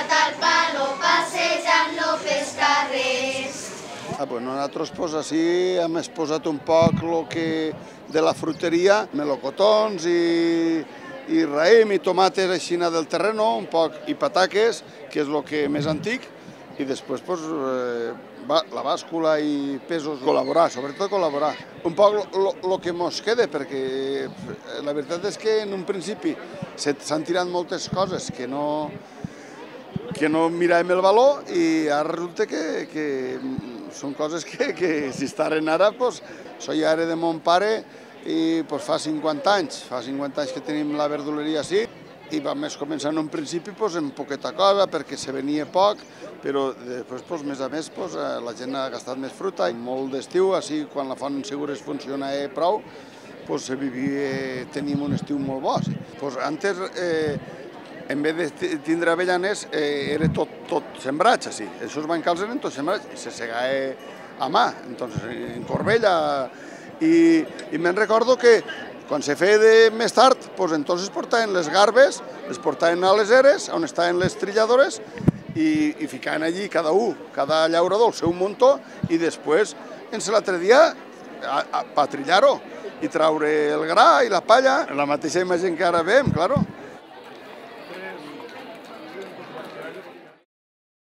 posat al palo, passejant-lo pels carrers. Nosaltres així hem exposat un poc de la fruteria, melocotons i raïm i tomates així del terreno, un poc, i pataques, que és el que més antic, i després la bàscula i pesos, col·laborar, sobretot col·laborar. Un poc el que mos queda, perquè la veritat és que en un principi s'han tirat moltes coses que no miràvem el valor i ara resulta que són coses que si estaven ara, això ja era de mon pare i fa 50 anys que tenim la verduleria així. I vam començar en un principi amb poqueta cosa perquè se venia poc, però després, més a més, la gent ha gastat més fruita. Molt d'estiu, així, quan la Font Segures funciona prou, tenim un estiu molt bo. Antes, en vez de tindre avellanes, era tot sembrats, així. Els bancals eren tots sembrats i se segava a mà, en corbella. I me'n recordo que quan se feia més tard, entonces portaven les garbes, les portaven a les eres, on estaven les trilladores, i ficaven allí cada llaurador el seu muntó, i després, l'altre dia, per trillar-ho, i traure el gra i la palla, la mateixa imatge que ara veiem, claro.